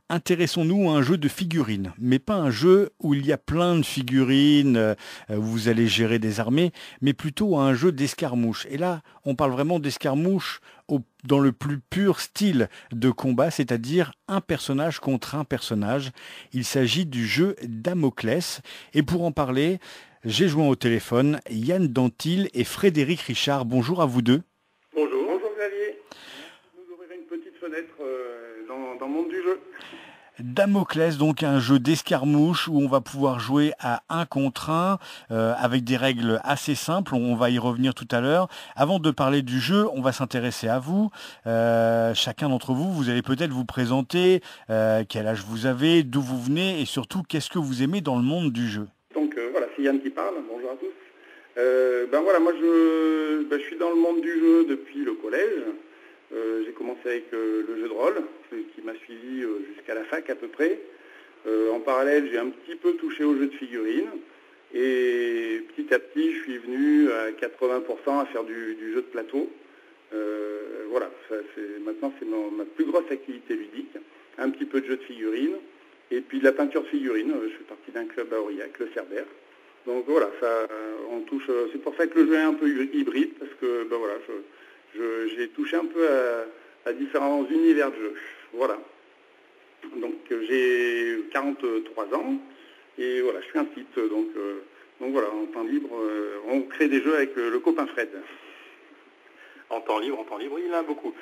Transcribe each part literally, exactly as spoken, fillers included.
Intéressons-nous à un jeu de figurines, mais pas un jeu où il y a plein de figurines, euh, où vous allez gérer des armées, mais plutôt à un jeu d'escarmouche. Et là, on parle vraiment d'escarmouche au- dans le plus pur style de combat, c'est-à-dire un personnage contre un personnage. Il s'agit du jeu Damoclès. Et pour en parler, j'ai joint au téléphone Yann Dantil et Frédéric Richard. Bonjour à vous deux. Bonjour. Bonjour Xavier. Vous ouvrirez une petite fenêtre euh, dans, dans le monde du jeu. Damoclès, donc un jeu d'escarmouche où on va pouvoir jouer à un contre un euh, avec des règles assez simples. On va y revenir tout à l'heure. Avant de parler du jeu, on va s'intéresser à vous. Euh, chacun d'entre vous, vous allez peut-être vous présenter euh, quel âge vous avez, d'où vous venez et surtout qu'est-ce que vous aimez dans le monde du jeu. Donc euh, voilà, c'est Yann qui parle. Bonjour à tous. Euh, ben voilà, moi je, ben, je suis dans le monde du jeu depuis le collège. Euh, j'ai commencé avec euh, le jeu de rôle, qui m'a suivi euh, jusqu'à la fac à peu près. Euh, en parallèle, j'ai un petit peu touché au jeu de figurines. Et petit à petit, je suis venu à quatre-vingts pour cent à faire du, du jeu de plateau. Euh, voilà, ça, c'est, maintenant c'est ma, ma plus grosse activité ludique. Un petit peu de jeu de figurines. Et puis de la peinture de figurines. Je fais partie d'un club à Aurillac, le Cerbère. Donc voilà, ça, on touche. C'est pour ça que le jeu est un peu hybride, parce que ben voilà, je, Je, j'ai touché un peu à, à différents univers de jeu. Voilà. Donc euh, j'ai quarante-trois ans et voilà, je suis un site. Donc, euh, donc voilà, en temps libre, euh, on crée des jeux avec euh, le copain Fred. En temps libre, en temps libre, il en a beaucoup.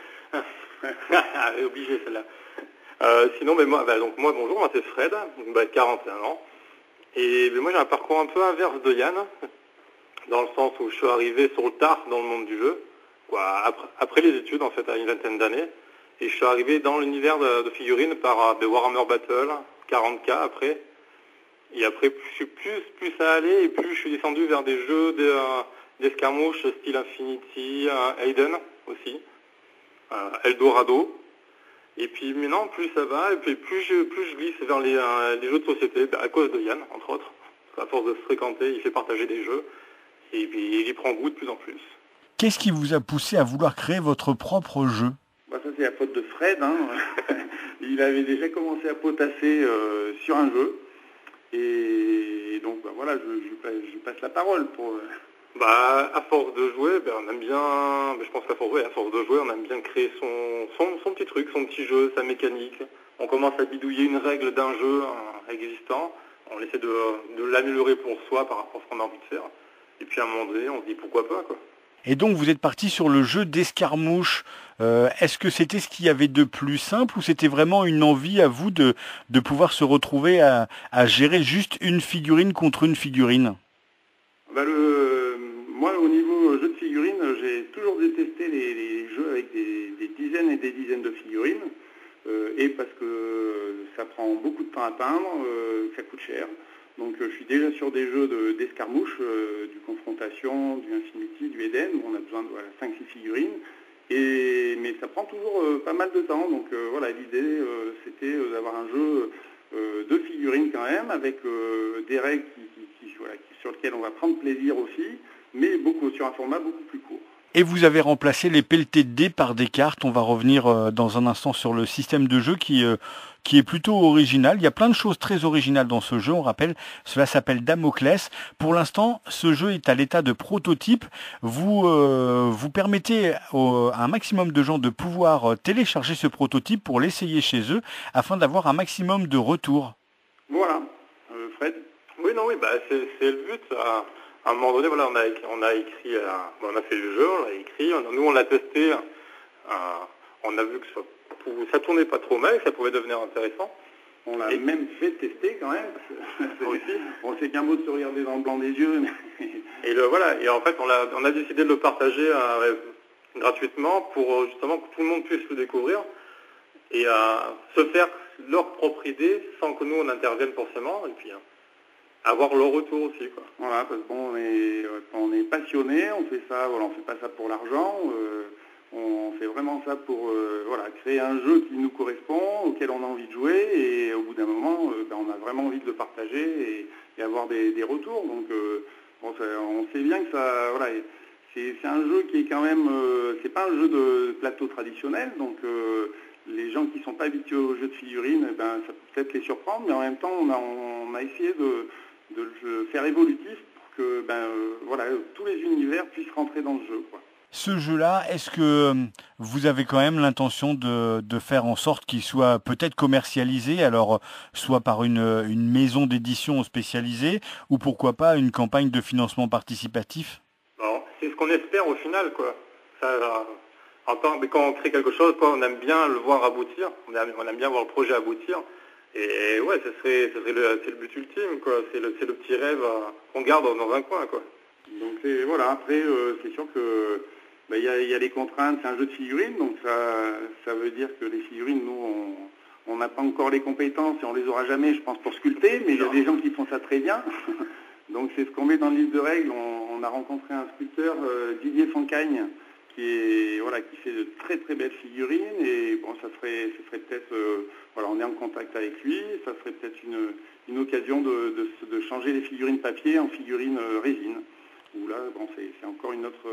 Obligé celle-là. Euh, sinon, ben, moi, ben, donc, moi, bonjour, moi c'est Fred, ben, quarante et un ans. Et ben, moi j'ai un parcours un peu inverse de Yann, dans le sens où je suis arrivé sur le tard dans le monde du jeu. Quoi, après, après les études, en fait, à une vingtaine d'années, et je suis arrivé dans l'univers de, de figurines par de Warhammer Battle, quarante K après, et après, plus, je suis plus, plus ça allait, et plus je suis descendu vers des jeux de, euh, d'escarmouche, style Infinity, euh, Aiden aussi, euh, Eldorado, et puis maintenant, plus ça va, et puis plus je, plus je glisse vers les, euh, les jeux de société, bah, à cause de Yann, entre autres, à force de se fréquenter, il fait partager des jeux, et puis il y prend goût de plus en plus. Qu'est-ce qui vous a poussé à vouloir créer votre propre jeu ? Bah, ça c'est la faute de Fred. Hein. Il avait déjà commencé à potasser euh, sur un jeu. Et donc bah, voilà, je, je, je passe la parole pour... Euh... Bah, à force de jouer, ben, on aime bien, ben, je pense qu'à force, ouais, à force de jouer, on aime bien créer son, son, son petit truc, son petit jeu, sa mécanique. On commence à bidouiller une règle d'un jeu hein, existant, on essaie de, de l'améliorer pour soi par rapport à ce qu'on a envie de faire. Et puis à un moment donné, on se dit pourquoi pas, quoi. Et donc vous êtes parti sur le jeu d'escarmouche. Euh, est-ce que c'était ce qu'il y avait de plus simple ou c'était vraiment une envie à vous de, de pouvoir se retrouver à, à gérer juste une figurine contre une figurine ? Bah le, moi au niveau jeu de figurines, j'ai toujours détesté les, les jeux avec des, des dizaines et des dizaines de figurines. Euh, et parce que ça prend beaucoup de temps à peindre, euh, ça coûte cher. Donc euh, je suis déjà sur des jeux de, d'escarmouche, euh, du confrontation, du Infinity, du Eden, où on a besoin de voilà, cinq six figurines. Et, mais ça prend toujours euh, pas mal de temps. Donc euh, voilà, l'idée euh, c'était euh, d'avoir un jeu euh, de figurines quand même, avec euh, des règles qui, qui, qui, voilà, qui, sur lesquelles on va prendre plaisir aussi, mais beaucoup sur un format beaucoup plus court. Et vous avez remplacé les pelletés de dés par des cartes. On va revenir euh, dans un instant sur le système de jeu qui, euh, qui est plutôt original. Il y a plein de choses très originales dans ce jeu. On rappelle, cela s'appelle Damoclès. Pour l'instant, ce jeu est à l'état de prototype. Vous, euh, vous permettez au, à un maximum de gens de pouvoir télécharger ce prototype pour l'essayer chez eux afin d'avoir un maximum de retours. Voilà. Euh, Fred ? Oui, non, oui, bah, c'est, c'est le but. À, à un moment donné, voilà, on a, on a écrit, euh, on a fait le jeu, on l'a écrit, on, nous on l'a testé, euh, on a vu que ça, ça tournait pas trop mal, que ça pouvait devenir intéressant. On l'a et... même fait tester quand même. Parce que aussi. On sait qu'un mot de se regarder dans le blanc des yeux. Mais... et le, voilà, et en fait, on a, on a décidé de le partager euh, gratuitement pour justement que tout le monde puisse le découvrir et euh, se faire leur propre idée sans que nous on intervienne forcément. Et puis, euh, avoir leur retour aussi, quoi. Voilà, parce que bon, on est, on est passionné, on fait ça, voilà, on fait pas ça pour l'argent, euh, on fait vraiment ça pour euh, voilà, créer un jeu qui nous correspond, auquel on a envie de jouer, et au bout d'un moment, euh, ben, on a vraiment envie de le partager et, et avoir des, des retours. Donc, euh, bon, ça, on sait bien que ça, voilà, c'est, c'est un jeu qui est quand même, euh, c'est pas un jeu de plateau traditionnel, donc euh, les gens qui ne sont pas habitués aux jeux de figurines, eh ben, ça peut peut-être les surprendre, mais en même temps, on a, on a essayé de, de le faire évolutif pour que ben, euh, voilà, tous les univers puissent rentrer dans le jeu, quoi. Ce jeu-là, est-ce que vous avez quand même l'intention de, de faire en sorte qu'il soit peut-être commercialisé, alors soit par une, une maison d'édition spécialisée, ou pourquoi pas une campagne de financement participatif? Bon, c'est ce qu'on espère au final, quoi. Ça, en tant, mais quand on crée quelque chose, quoi, on aime bien le voir aboutir, on aime, on aime bien voir le projet aboutir. Et ouais, ce serait, ce serait le, c'est le but ultime, quoi. C'est le, c'est le petit rêve euh, qu'on garde dans un coin, quoi. Donc c'est, voilà, après, euh, c'est sûr que il ben, y, y a les contraintes, c'est un jeu de figurines, donc ça, ça veut dire que les figurines, nous, on n'a pas encore les compétences et on les aura jamais, je pense, pour sculpter, mais il y a des gens qui font ça très bien. Donc c'est ce qu'on met dans le livre de règles. On, on a rencontré un sculpteur, euh, Didier Fancagne, qui est voilà, qui fait de très très belles figurines, et bon, ça serait, ça serait peut-être, euh, voilà, on est en contact avec lui, ça serait peut-être une, une occasion de, de, de changer les figurines papier en figurines euh, résine. Où là, bon, c'est, c'est encore une autre,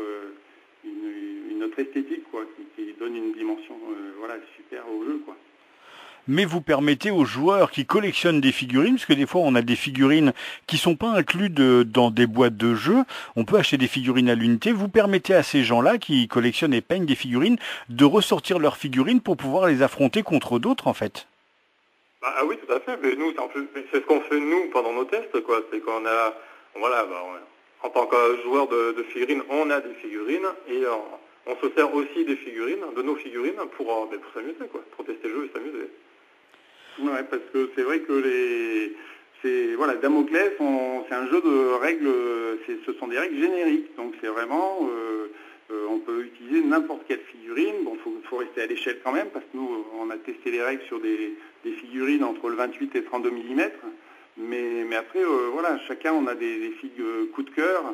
une, une autre esthétique, quoi, qui, qui donne une dimension, euh, voilà, super au jeu, quoi. Mais vous permettez aux joueurs qui collectionnent des figurines, parce que des fois on a des figurines qui sont pas inclus de, dans des boîtes de jeux, on peut acheter des figurines à l'unité, vous permettez à ces gens-là qui collectionnent et peignent des figurines de ressortir leurs figurines pour pouvoir les affronter contre d'autres en fait. Bah, ah oui, tout à fait, mais nous, c'est, un peu, c'est ce qu'on fait nous pendant nos tests, quoi. C'est qu'on a, voilà, bah, on, en tant que joueur de, de figurines, on a des figurines, et on, on se sert aussi des figurines, de nos figurines, pour, bah, pour s'amuser, quoi, pour tester le jeu et s'amuser. Ouais, parce que c'est vrai que les, c'est voilà, Damoclès, on, c'est un jeu de règles, c'est, ce sont des règles génériques, donc c'est vraiment, euh, euh, on peut utiliser n'importe quelle figurine. Bon, faut, faut rester à l'échelle quand même, parce que nous, on a testé les règles sur des, des figurines entre le vingt-huit et trente-deux millimètres, mais, mais après, euh, voilà, chacun on a des, des figues coup de cœur.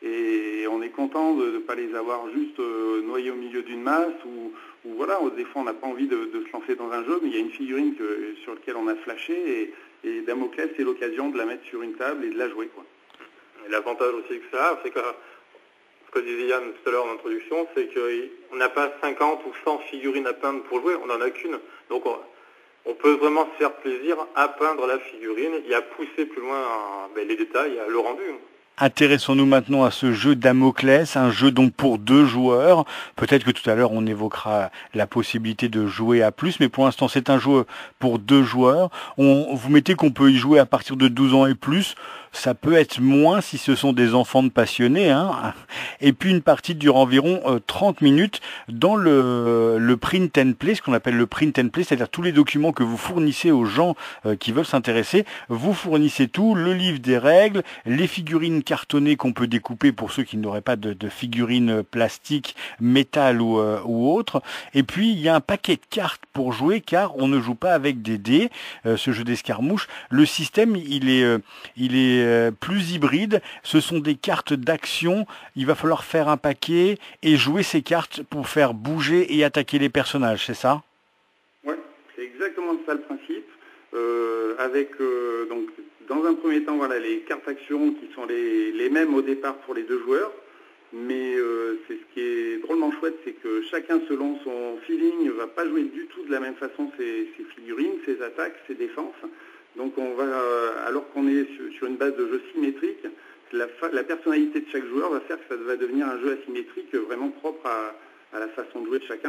Et on est content de ne pas les avoir juste euh, noyées au milieu d'une masse, ou, ou voilà, des fois on n'a pas envie de, de se lancer dans un jeu, mais il y a une figurine que, sur laquelle on a flashé, et, et Damoclès, c'est l'occasion de la mettre sur une table et de la jouer, quoi. Et l'avantage aussi que ça a, c'est que, ce que disait Yann tout à l'heure en introduction, c'est qu'on n'a pas cinquante ou cent figurines à peindre pour jouer, on n'en a qu'une. Donc on, on peut vraiment se faire plaisir à peindre la figurine et à pousser plus loin ben, les détails, le rendu. Intéressons-nous maintenant à ce jeu Damoclès, un jeu donc pour deux joueurs. Peut-être que tout à l'heure on évoquera la possibilité de jouer à plus, mais pour l'instant c'est un jeu pour deux joueurs. On, vous mettez qu'on peut y jouer à partir de douze ans et plus. Ça peut être moins si ce sont des enfants de passionnés, hein. Et puis une partie dure environ euh, trente minutes dans le, le print and play, ce qu'on appelle le print and play, c'est-à-dire tous les documents que vous fournissez aux gens euh, qui veulent s'intéresser. Vous fournissez tout, le livre des règles, les figurines cartonnées qu'on peut découper pour ceux qui n'auraient pas de, de figurines plastiques, métal ou, euh, ou autre. Et puis il y a un paquet de cartes pour jouer, car on ne joue pas avec des dés, euh, ce jeu d'escarmouche. Le système, il est, euh, il est plus hybride, ce sont des cartes d'action, il va falloir faire un paquet et jouer ces cartes pour faire bouger et attaquer les personnages, c'est ça? Ouais, c'est exactement ça le principe, euh, avec euh, donc dans un premier temps voilà les cartes action qui sont les, les mêmes au départ pour les deux joueurs, mais euh, c'est ce qui est drôlement chouette, c'est que chacun selon son feeling ne va pas jouer du tout de la même façon ses, ses figurines, ses attaques, ses défenses. Donc on va, alors qu'on est sur une base de jeu symétrique, la, la personnalité de chaque joueur va faire que ça va devenir un jeu asymétrique vraiment propre à, à la façon de jouer de chacun.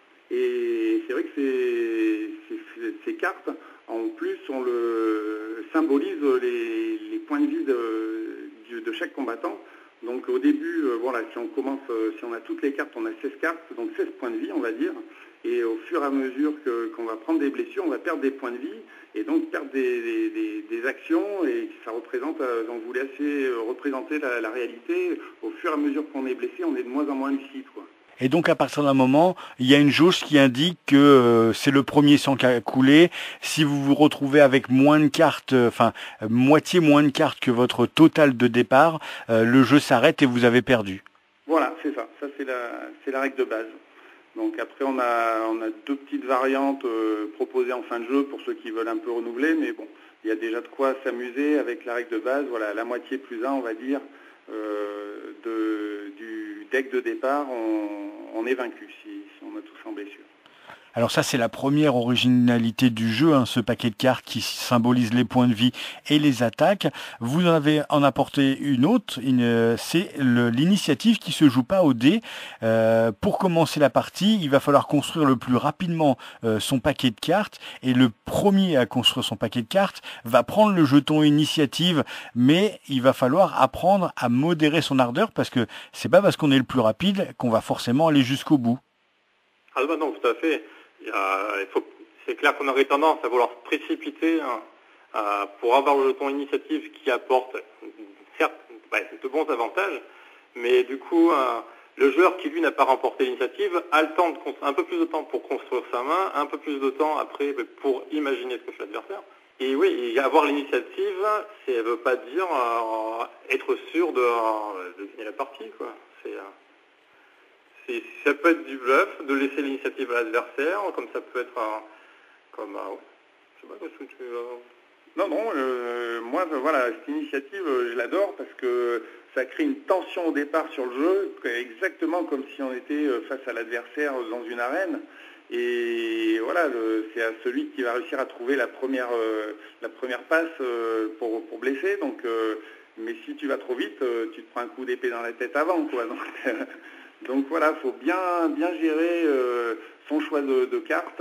Et c'est vrai que ces, ces, ces cartes, en plus, on le symbolise les, les points de vie de, de chaque combattant. Donc au début, voilà, si on commence, si on a toutes les cartes, on a seize cartes, donc seize points de vie, on va dire. Et au fur et à mesure que, qu'on va prendre des blessures, on va perdre des points de vie et donc perdre des, des, des, des actions, et ça représente, on voulait assez représenter la, la réalité. Au fur et à mesure qu'on est blessé, on est de moins en moins lucide, quoi. Et donc à partir d'un moment, il y a une jauge qui indique que euh, c'est le premier sang qui a coulé. Si vous vous retrouvez avec moins de cartes, euh, enfin euh, moitié moins de cartes que votre total de départ, euh, le jeu s'arrête et vous avez perdu. Voilà, c'est ça. Ça c'est la, c'est la règle de base. Donc après on a, on a deux petites variantes euh, proposées en fin de jeu pour ceux qui veulent un peu renouveler, mais bon, il y a déjà de quoi s'amuser avec la règle de base. Voilà, la moitié plus un, on va dire, euh, de, du deck de départ, on, on est vaincu si, si on a tous en blessure. Alors ça, c'est la première originalité du jeu, hein, ce paquet de cartes qui symbolise les points de vie et les attaques. Vous en avez en apporté une autre, une, euh, c'est le- l'initiative qui se joue pas au dé. Euh, pour commencer la partie, il va falloir construire le plus rapidement euh, son paquet de cartes, et le premier à construire son paquet de cartes va prendre le jeton initiative, mais il va falloir apprendre à modérer son ardeur, parce que c'est pas parce qu'on est le plus rapide qu'on va forcément aller jusqu'au bout. Ah bah non, tout à fait. Il y a- il faut, c'est clair qu'on aurait tendance à vouloir se précipiter hein, à- pour avoir le jeton initiative qui apporte, certes, bah, de bons avantages, mais du coup, euh, le joueur qui lui n'a pas remporté l'initiative a le temps de construire, un peu plus de temps pour construire sa main, un peu plus de temps après bah, pour imaginer ce que fait l'adversaire. Et oui, et avoir l'initiative, ça ne veut pas dire euh, être sûr de, euh, de gagner la partie, quoi. C'est, euh, c'est- ça peut être du bluff, de laisser l'initiative à l'adversaire, comme ça peut être un, comme un, ouais. Je sais pas ce que tu veux. Non, non, euh, moi, euh, voilà, cette initiative, euh, je l'adore parce que ça crée une tension au départ sur le jeu, exactement comme si on était euh, face à l'adversaire dans une arène. Et voilà, le- c'est à celui qui va réussir à trouver la première, euh, la première passe euh, pour, pour blesser. Donc, euh, mais si tu vas trop vite, euh, tu te prends un coup d'épée dans la tête avant, quoi. Donc, donc voilà, il faut bien, bien gérer euh, son choix de, de cartes.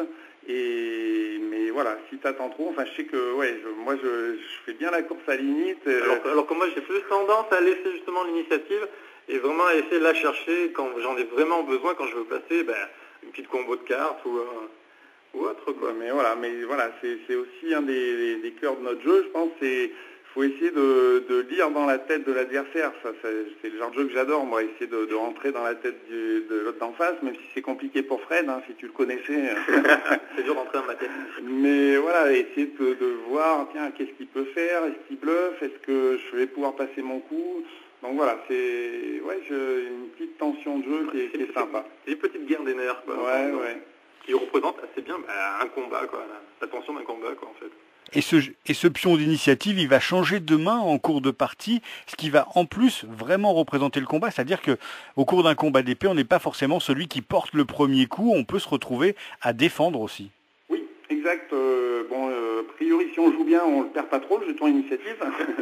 Et mais voilà, si tu attends trop, enfin je sais que ouais, je- moi je, je fais bien la course à limite. euh, Alors, que- alors que moi j'ai plus tendance à laisser justement l'initiative et vraiment à essayer de la chercher quand j'en ai vraiment besoin, quand je veux placer ben, une petite combo de cartes ou, euh, ou autre quoi. mais voilà, mais voilà, c'est c'est aussi un des, des, des cœurs de notre jeu, je pense. C'est faut essayer de, de lire dans la tête de l'adversaire. Ça, ça, c'est le genre de jeu que j'adore, moi, essayer de, de rentrer dans la tête du, de l'autre d'en face, même si c'est compliqué pour Fred, hein, si tu le connaissais. C'est dur d'entrer dans ma tête. Mais voilà, essayer de, de voir, tiens, qu'est-ce qu'il peut faire, est-ce qu'il bluffe, est-ce que je vais pouvoir passer mon coup. Donc voilà, c'est ouais, je, une petite tension de jeu qui est, qui est sympa. C'est une petite guerre des nerfs quoi. Ouais, ouais. Qui représente assez bien bah, un combat quoi, la, la tension d'un combat quoi en fait. Et ce, et ce pion d'initiative, il va changer de main en cours de partie, ce qui va en plus vraiment représenter le combat. C'est-à-dire que au cours d'un combat d'épée, on n'est pas forcément celui qui porte le premier coup, on peut se retrouver à défendre aussi. Oui, exact. Euh, bon, euh, a priori, si on joue bien, on ne perd pas trop le jeton initiative.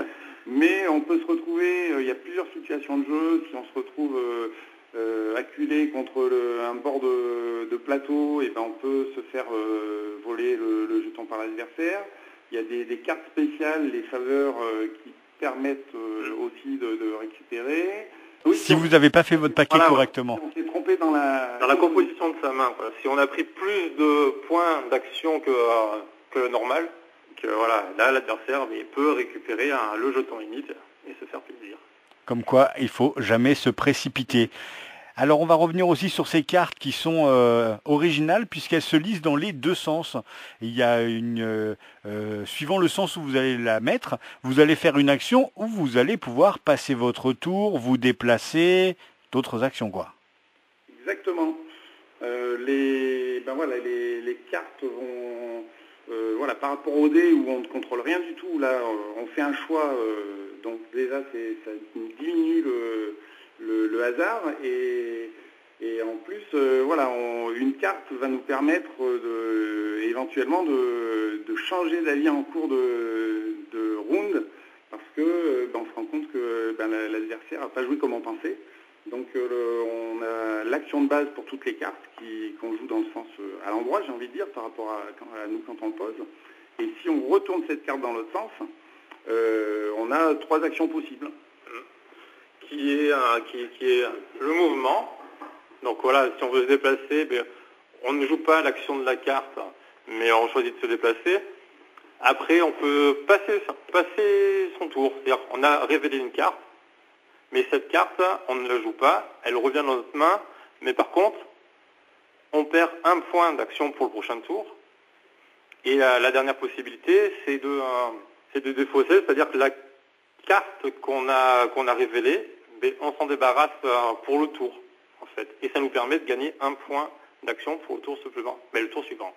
Mais on peut se retrouver, euh, il y a plusieurs situations de jeu, si on se retrouve euh, euh, acculé contre le, un bord de, de plateau, et ben on peut se faire euh, voler le, le jeton par l'adversaire. Il y a des, des cartes spéciales, les faveurs euh, qui permettent euh, aussi de, de récupérer. Oui, Si on- vous n'avez pas fait votre paquet Voilà, correctement. on s'est trompé dans la... Dans la composition de sa main, quoi. Si on a pris plus de points d'action que, euh, que normal, que voilà, là l'adversaire il peut récupérer un, le jeton init et se faire plaisir. Comme quoi, il faut jamais se précipiter. Alors on va revenir aussi sur ces cartes qui sont euh, originales puisqu'elles se lisent dans les deux sens. Il y a une, euh, euh, suivant le sens où vous allez la mettre, vous allez faire une action où vous allez pouvoir passer votre tour, vous déplacer, d'autres actions quoi. Exactement. Euh, les, ben voilà, les, les cartes vont, euh, voilà, par rapport au dé où on ne contrôle rien du tout, là, euh, on fait un choix, euh, donc déjà, c'est, ça diminue le, le, le hasard, et, et en plus, euh, voilà, on- une carte va nous permettre de, éventuellement de, de changer d'avis en cours de, de round, parce que euh, ben, on se rend compte que ben, la- l'adversaire n'a pas joué comme on pensait. Donc euh, le- on a l'action de base pour toutes les cartes qui, qu'on joue dans le sens euh, à l'endroit, j'ai envie de dire, par rapport à, quand- à nous quand on le pose. Et si on retourne cette carte dans l'autre sens, euh, on a trois actions possibles. Qui est, un- qui, qui est le mouvement. Donc voilà, si on veut se déplacer, ben, on ne joue pas l'action de la carte, mais on choisit de se déplacer. Après, on peut passer, passer son tour. C'est-à-dire qu'on a révélé une carte, mais cette carte, on ne la joue pas, elle revient dans notre main, mais par contre, on perd un point d'action pour le prochain tour. Et la, la dernière possibilité, c'est de, euh, c'est de défausser, c'est-à-dire que la carte qu'on a, qu'on a révélée, ben, on s'en débarrasse euh, pour le tour, en fait. Et ça nous permet de gagner un point d'action pour le tour suivant. Mais le tour suivant.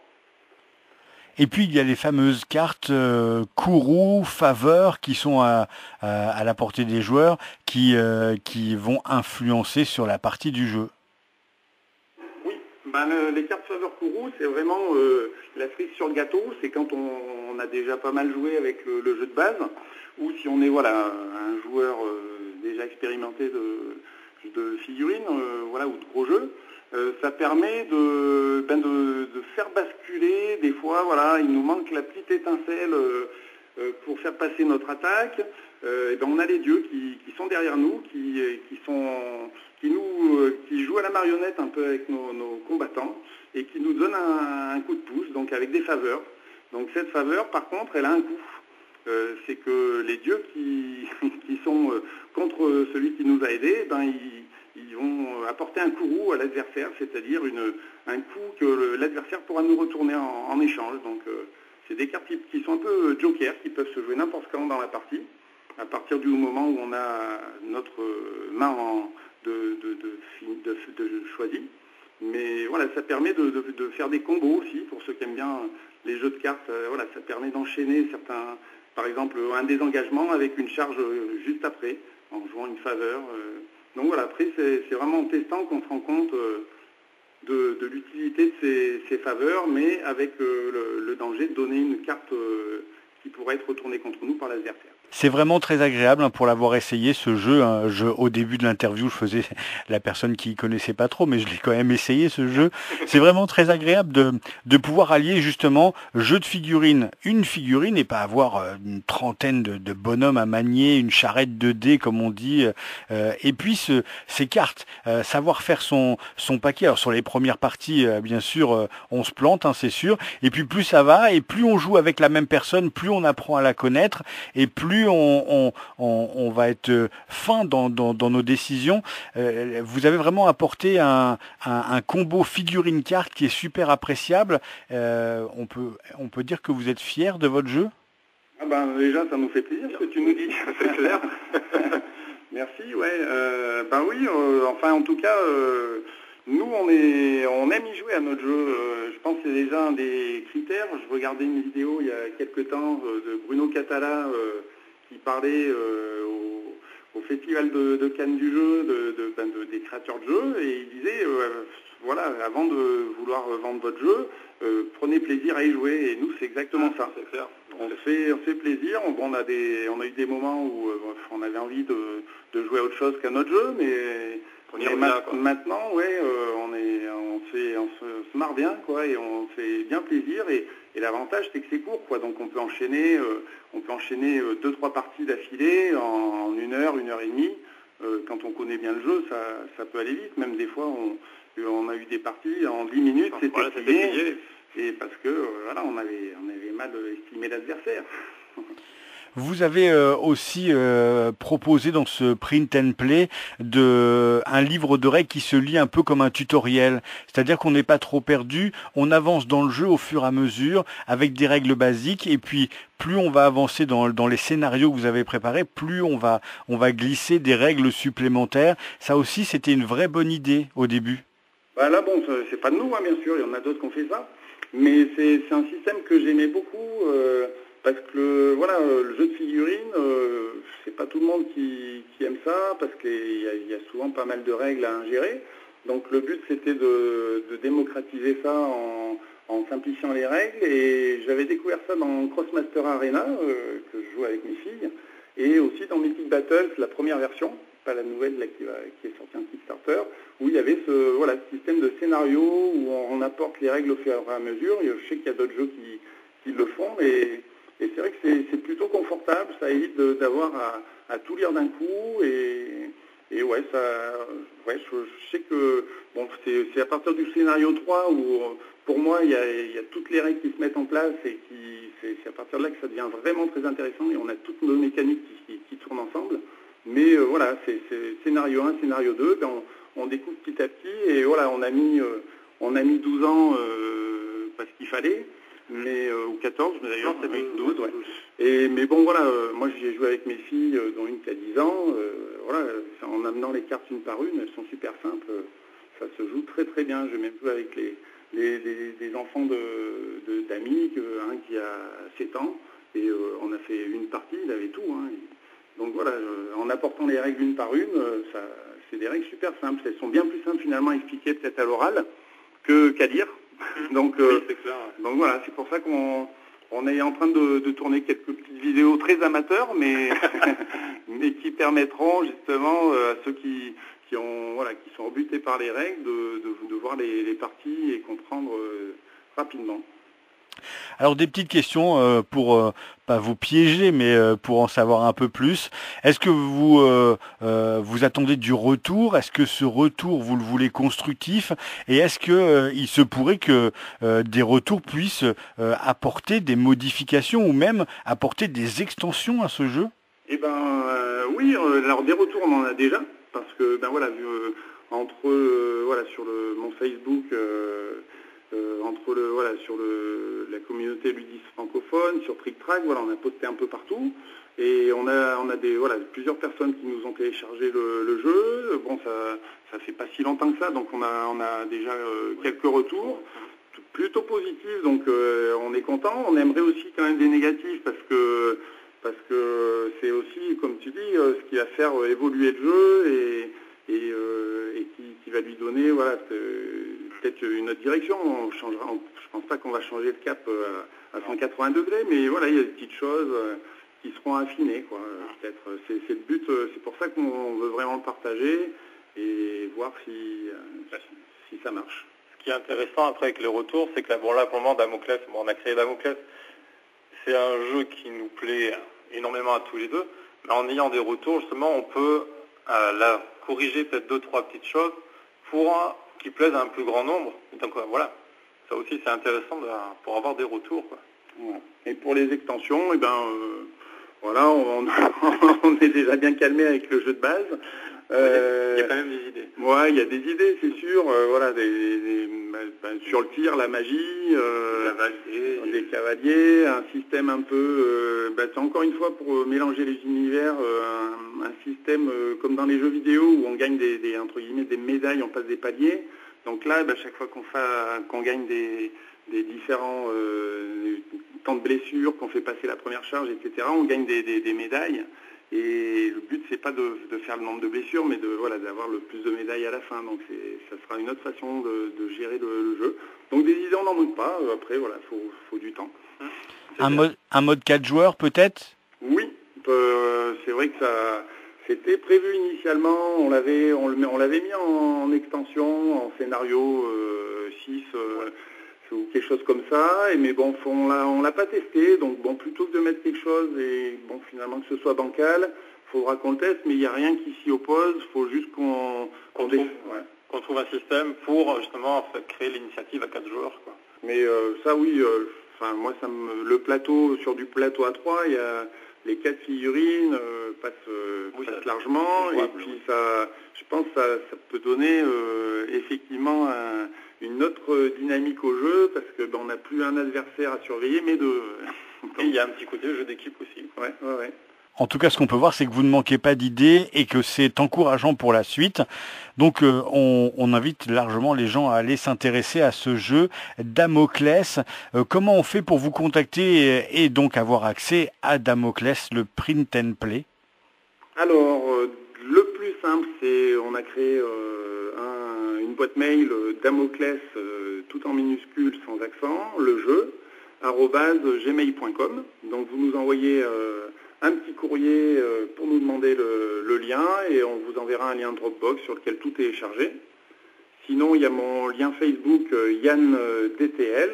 Et puis il y a les fameuses cartes euh, Kourou, faveur qui sont à, à, à la portée des joueurs, qui, euh, qui vont influencer sur la partie du jeu. Oui, ben ben, le, les cartes faveur Kourou, c'est vraiment euh, la cerise sur le gâteau. C'est quand on, on a déjà pas mal joué avec le, le jeu de base, ou si on est voilà un joueur euh, déjà expérimenté de, de figurines, euh, voilà, ou de gros jeux. Euh, ça permet de, ben de, de faire basculer, des fois, voilà, il nous manque la petite étincelle euh, euh, pour faire passer notre attaque. Euh, et ben on a les dieux qui, qui sont derrière nous, qui, qui, sont, qui, nous, euh, qui jouent à la marionnette un peu avec nos, nos combattants et qui nous donnent un, un coup de pouce, donc avec des faveurs. Donc cette faveur, par contre, elle a un coût. Euh, c'est que les dieux qui, qui sont euh, contre celui qui nous a aidés, ben, ils, ils vont apporter un courroux à l'adversaire, c'est-à-dire une, un coup que l'adversaire pourra nous retourner en, en échange. Donc euh, c'est des cartes qui, qui sont un peu jokers, qui peuvent se jouer n'importe quand dans la partie, à partir du moment où on a notre main en, de, de, de, de, de, de choisi. Mais voilà, ça permet de, de, de faire des combos aussi, pour ceux qui aiment bien les jeux de cartes. Euh, voilà, ça permet d'enchaîner certains, par exemple un désengagement avec une charge juste après, en jouant une faveur. Euh. Donc voilà, après c'est vraiment en testant qu'on se rend compte euh, de, de l'utilité de ces, ces faveurs, mais avec euh, le, le danger de donner une carte euh, qui pourrait être retournée contre nous par l'adversaire. C'est vraiment très agréable hein, pour l'avoir essayé ce jeu, hein. Je, au début de l'interview, je faisais la personne qui connaissait pas trop, mais je l'ai quand même essayé ce jeu. C'est vraiment très agréable de, de pouvoir allier justement jeu de figurines, une figurine et pas avoir euh, une trentaine de, de bonhommes à manier, une charrette de dés comme on dit, euh, et puis ce, ces cartes, euh, savoir faire son, son paquet. Alors sur les premières parties, euh, bien sûr, euh, on se plante, hein, c'est sûr, et puis plus ça va, et plus on joue avec la même personne, plus on apprend à la connaître, et plus On, on, on, on va être fin dans, dans, dans nos décisions. Euh, vous avez vraiment apporté un, un, un combo figurine-carte qui est super appréciable. Euh, on, peut, on peut dire que vous êtes fier de votre jeu? Ah ben, déjà, ça nous fait plaisir ce que tu nous dis, c'est clair. Merci, ouais. Euh, ben oui, euh, enfin en tout cas, euh, nous on, est, on aime y jouer à notre jeu. Euh, je pense que c'est déjà un des critères. Je regardais une vidéo il y a quelques temps euh, de Bruno Catala, euh, qui parlait euh, au, au festival de, de Cannes du jeu, de, de, ben de, des créateurs de jeux, et il disait, euh, voilà, avant de vouloir vendre votre jeu, euh, prenez plaisir à y jouer, et nous c'est exactement ça. C'est clair. On fait, on fait plaisir, on, on, a des, on a eu des moments où euh, on avait envie de, de jouer à autre chose qu'à notre jeu, mais, mais ma quoi. Maintenant, ouais, euh, on, est, on, fait, on se, se marre bien, quoi, et on fait bien plaisir, et, et l'avantage c'est que c'est court, quoi, donc on peut enchaîner, euh, on peut enchaîner euh, deux, trois parties d'affilée en, en une heure, une heure et demie. Euh, quand on connaît bien le jeu, ça, ça peut aller vite, même des fois on, on a eu des parties en dix minutes, c'était voilà, plié, et parce que euh, voilà, on avait, on avait mal estimé l'adversaire. Vous avez euh, aussi euh, proposé dans ce print and play de, un livre de règles qui se lit un peu comme un tutoriel. C'est-à-dire qu'on n'est pas trop perdu, on avance dans le jeu au fur et à mesure avec des règles basiques et puis plus on va avancer dans, dans les scénarios que vous avez préparés, plus on va, on va glisser des règles supplémentaires. Ça aussi, c'était une vraie bonne idée au début. Bah là, bon, c'est pas de nous, hein, bien sûr, il y en a d'autres qui ont fait ça. Mais c'est un système que j'aimais beaucoup. Euh, Parce que le, voilà, le jeu de figurines, euh, c'est pas tout le monde qui, qui aime ça, parce qu'il y, y a souvent pas mal de règles à ingérer. Donc le but c'était de, de démocratiser ça en, en simplifiant les règles. Et j'avais découvert ça dans Crossmaster Arena, euh, que je joue avec mes filles, et aussi dans Mythic Battles, la première version, pas la nouvelle là, qui, va, qui est sortie en Kickstarter, où il y avait ce, voilà, ce système de scénario où on apporte les règles au fur et à mesure. Je sais qu'il y a d'autres jeux qui, qui le font, mais Et c'est vrai que c'est plutôt confortable, ça évite d'avoir à, à tout lire d'un coup, et, et ouais, ça, ouais je, je sais que bon, c'est à partir du scénario trois où, pour moi, il y, a, il y a toutes les règles qui se mettent en place, et c'est à partir de là que ça devient vraiment très intéressant, et on a toutes nos mécaniques qui, qui, qui tournent ensemble. Mais euh, voilà, c'est scénario un, scénario deux, ben on, on découvre petit à petit, et voilà, on a mis, euh, on a mis douze ans euh, parce qu'il fallait. Mais euh, ou quatorze, mais d'ailleurs ça fait douze, ouais. Et mais bon voilà, euh, moi j'ai joué avec mes filles, euh, dont une qui a dix ans, euh, voilà, en amenant les cartes une par une, elles sont super simples, euh, ça se joue très très bien. J'ai même joué avec les, les, les, les enfants d'amis, de, de, un qui a sept ans, et euh, on a fait une partie, il avait tout, hein, et, donc voilà, euh, en apportant les règles une par une, euh, c'est des règles super simples, elles sont bien plus simples finalement à expliquer peut-être à l'oral que qu'à lire. Donc, oui, euh, c'est clair. donc voilà, c'est pour ça qu'on on est en train de, de tourner quelques petites vidéos très amateurs, mais, mais qui permettront justement euh, à ceux qui, qui, ont, voilà, qui sont rebutés par les règles de, de, de voir les, les parties et comprendre euh, rapidement. Alors des petites questions euh, pour euh, pas vous piéger, mais euh, pour en savoir un peu plus. Est-ce que vous euh, euh, vous attendez du retour? Est-ce que ce retour vous le voulez constructif? Et est-ce que euh, il se pourrait que euh, des retours puissent euh, apporter des modifications ou même apporter des extensions à ce jeu? Eh ben euh, oui, euh, alors des retours on en a déjà, parce que ben voilà, vu, euh, entre euh, voilà sur le mon Facebook. Euh, Euh, entre le voilà sur le la communauté ludis francophone, sur Trick Track, voilà, on a posté un peu partout et on a on a des voilà plusieurs personnes qui nous ont téléchargé le, le jeu. Bon, ça ça fait pas si longtemps que ça, donc on a on a déjà euh, quelques retours plutôt positifs, donc euh, on est content. On aimerait aussi quand même des négatifs parce que parce que c'est aussi, comme tu dis, euh, ce qui va faire euh, évoluer le jeu et et, euh, et qui, qui va lui donner voilà peut-être une autre direction. On changera, on, je pense pas qu'on va changer le cap à, à cent quatre-vingts degrés, mais voilà, il y a des petites choses qui seront affinées, quoi. Peut-être c'est, c'est le but, c'est pour ça qu'on veut vraiment le partager et voir si, si ça marche. Ce qui est intéressant après avec les retours, c'est que là, bon, là pour le moment Damoclès, bon, on a créé Damoclès, c'est un jeu qui nous plaît énormément à tous les deux, mais en ayant des retours, justement, on peut euh, là corriger peut-être deux, trois petites choses pour qui plaisent à un plus grand nombre. Donc voilà, ça aussi c'est intéressant de, pour avoir des retours, quoi. Et pour les extensions, eh ben, euh, voilà, on, on est déjà bien calmé avec le jeu de base. Euh, il y a quand même des idées. Ouais, il y a des idées, c'est sûr. Euh, voilà, des, des, ben, sur le tir, la magie, euh, cavalier, des cavaliers, un système un peu, euh, ben, c'est encore une fois pour mélanger les univers, euh, un, un système euh, comme dans les jeux vidéo où on gagne des, des entre guillemets des médailles, on passe des paliers. Donc là, ben, chaque fois qu'on fait, qu'on gagne des, des différents euh, temps de blessure, qu'on fait passer la première charge, et cetera, on gagne des, des, des médailles. Et le but, c'est pas de, de faire le nombre de blessures, mais de voilà d'avoir le plus de médailles à la fin. Donc c'est, ça sera une autre façon de, de gérer le, le jeu. Donc des idées, on n'en manque pas. Après, voilà, faut, faut du temps. Un mode, un mode quatre joueurs peut-être? Oui, euh, c'est vrai que ça, c'était prévu initialement. On l'avait, on, le, on l'avait mis en, en extension, en scénario euh, six. Euh, ou quelque chose comme ça, et mais bon, on l'a, on l'a pas testé, donc bon, plutôt que de mettre quelque chose et bon, finalement que ce soit bancal, il faudra qu'on le teste, mais il n'y a rien qui s'y oppose, il faut juste qu'on, qu'on, qu'on, trouve, ouais. qu'on trouve un système pour justement créer l'initiative à quatre joueurs, quoi. Mais euh, ça oui, enfin euh, moi ça me, le plateau, sur du plateau à trois, il y a les quatre figurines euh, passent, euh, oui, passent ça, largement, et puis oui. ça, je pense que ça, ça peut donner euh, effectivement un une autre dynamique au jeu, parce que ben, on n'a plus un adversaire à surveiller, mais deux. Et il y a un petit côté jeu d'équipe aussi. Ouais, ouais, ouais. En tout cas, ce qu'on peut voir, c'est que vous ne manquez pas d'idées et que c'est encourageant pour la suite. Donc, euh, on, on invite largement les gens à aller s'intéresser à ce jeu Damoclès. Euh, comment on fait pour vous contacter et, et donc avoir accès à Damoclès, le print and play? Alors, euh, le plus simple, c'est on a créé euh, un, une boîte mail euh, Damoclès, euh, tout en minuscules, sans accent, le jeu, arobase gmail point com. Donc, vous nous envoyez euh, un petit courrier euh, pour nous demander le, le lien et on vous enverra un lien Dropbox sur lequel tout est chargé. Sinon, il y a mon lien Facebook euh, Yann euh, D T L,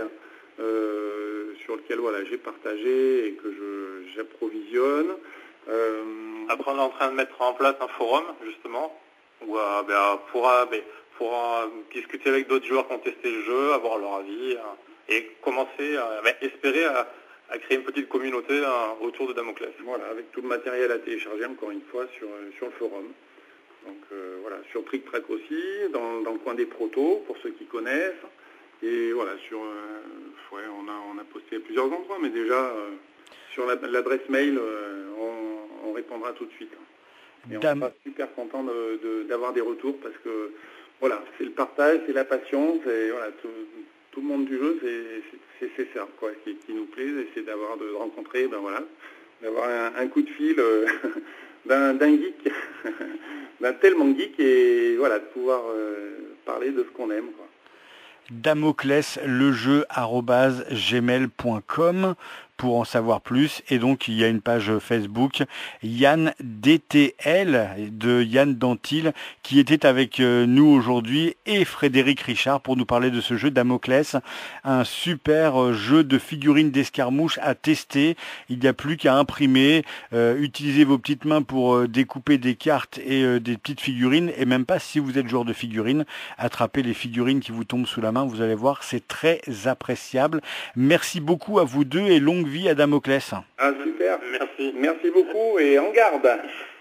euh, sur lequel voilà, j'ai partagé et que je, j'approvisionne. Euh, Après, on est en train de mettre en place un forum, justement, où euh, ben, pour, euh, ben, pour euh, discuter avec d'autres joueurs qui ont testé le jeu, avoir leur avis, euh, et commencer, à ben, espérer à, à créer une petite communauté euh, autour de Damoclès. Voilà, avec tout le matériel à télécharger, encore une fois, sur, sur le forum. Donc euh, voilà, sur Trick Track aussi, dans, dans le coin des protos, pour ceux qui connaissent. Et voilà, sur, euh, ouais, on a, on a posté à plusieurs endroits, mais déjà, euh, sur la, l'adresse mail, euh, on, on répondra tout de suite. Et on sera super content de, de, d'avoir des retours parce que, voilà, c'est le partage, c'est la passion, c'est, voilà, tout, tout le monde du jeu, c'est, c'est, c'est, c'est ça, quoi, qui, qui nous plaît, et c'est d'avoir, de rencontrer, ben voilà, d'avoir un, un coup de fil euh, d'un, d'un geek, d'un tellement geek, et voilà, de pouvoir euh, parler de ce qu'on aime, quoi. Damoclès le jeu arobase gmail point com pour en savoir plus. Et donc il y a une page Facebook Yann D T L de Yann Dantil qui était avec nous aujourd'hui, et Frédéric Richard pour nous parler de ce jeu Damoclès, un super jeu de figurines d'escarmouche à tester. Il n'y a plus qu'à imprimer, euh, utiliser vos petites mains pour euh, découper des cartes et euh, des petites figurines, et même pas si vous êtes joueur de figurines, attrapez les figurines qui vous tombent sous la main, vous allez voir, c'est très appréciable. Merci beaucoup à vous deux et longue vie à Damoclès. Ah super, Merci. merci beaucoup et en garde.